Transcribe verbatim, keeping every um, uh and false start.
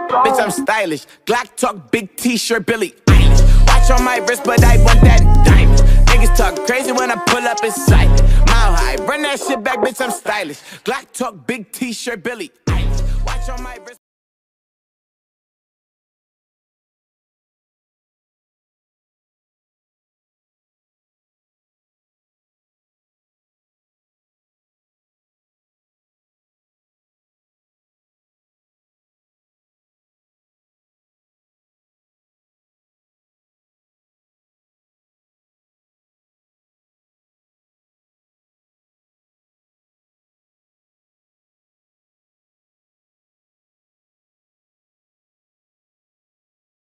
Bitch, I'm stylish. Glock talk, big t-shirt, Billy Eilish. Watch on my wrist, but I want that diamond. Niggas talk crazy when I pull up in sight. Mile high, run that shit back, bitch, I'm stylish. Glock talk, big t-shirt, Billy Eilish. Watch on my wrist.